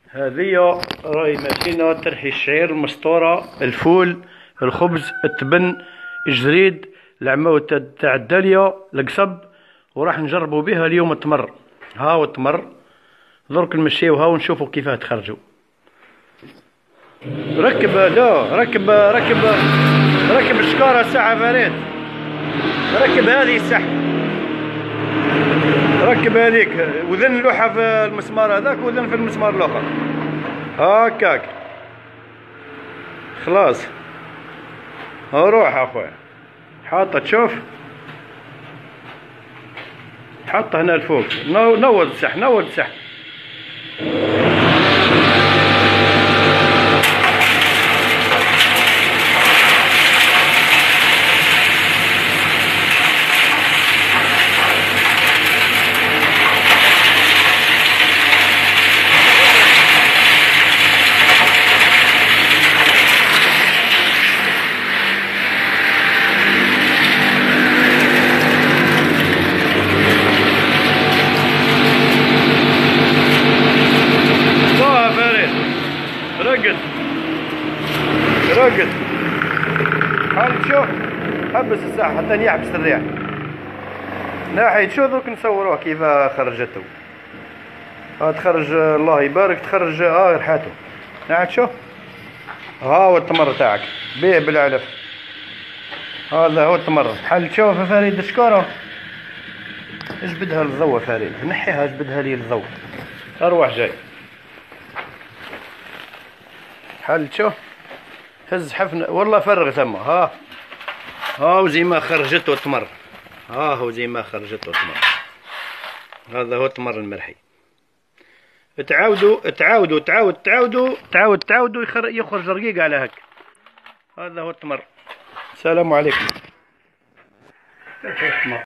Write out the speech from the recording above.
هذه راهي ماكينة ترحي الشعير، المسطورة، الفول، الخبز، التبن، الجريد، العماود تاع الدالية، القصب. وراح نجربوا بها اليوم التمر. ها هو التمر، درك نمشيوها ونشوفوا كيفاه تخرجوا. ركب ركب الشكارة الساعة فريد، ركب هذه الساعة، ركب هذيك وذن اللوحة في المسمار هذاك وذن في المسمار الاخر هكاك. خلاص روح اخويا، حاطه تشوف، حطه هنا الفوق. نوض السح، نوض السح. رقد رقد، حال تشوف، حبس الساعة حتى يحبس الريح. ناحية شو درك نصوروه كيف خرجته. تخرج الله يبارك، تخرج ريحته. ناحية شوف، ها هو التمر تاعك، بيع بالعلف. هذا هو التمر. حال تشوف يا فريد الشكارة، اجبدها للضوء فريد، نحيها اجبدها لي للضوء. اروح جاي. حل تشوف، هز حفنة والله فرغ ثم. ها هاو زي ما خرجته التمر، ها هو زي ما خرجته التمر. هذا هو التمر المرحي. تعاودوا يخرج رقيق على هك. هذا هو التمر. السلام عليكم.